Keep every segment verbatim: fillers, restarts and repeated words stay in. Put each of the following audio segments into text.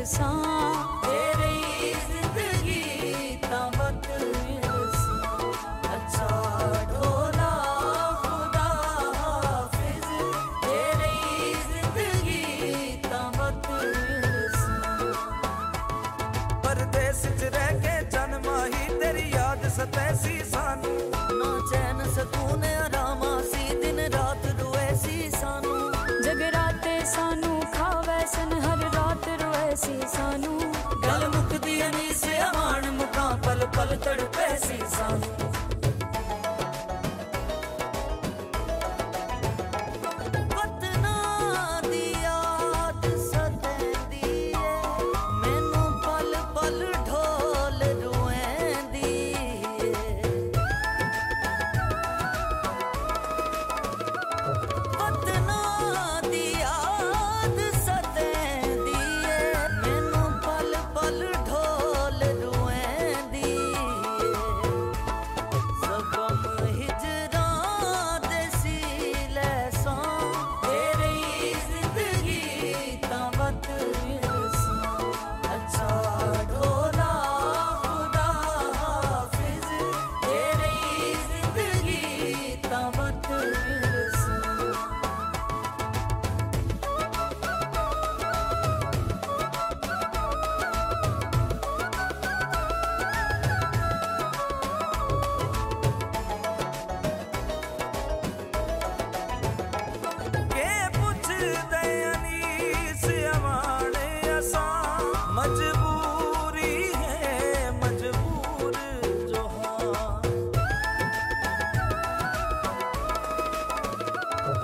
सा तेरी जिंदगी तावत सा। अच्छा ढोला खुदा हाफिज तेरी जिंदगी तावत सा। परदेस च रह के जन्मा ही तेरी याद सतैसी सानू, ना चैन सकून आरामा सी दिन रात रोए सी सानू। जगराते सानू खावे सन हर रात रोए सी सानू। गल मुकदी नहीं से आवान मुका पल पल तड़पे सी सानू।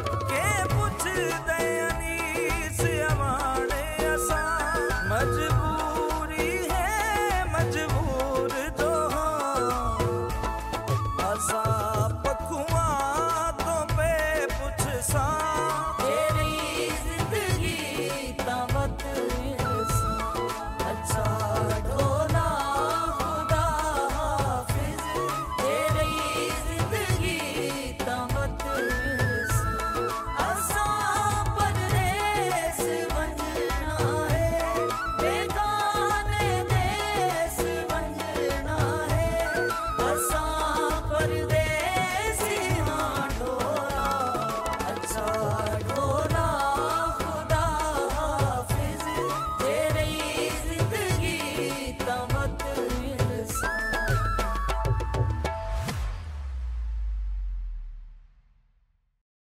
मजबूर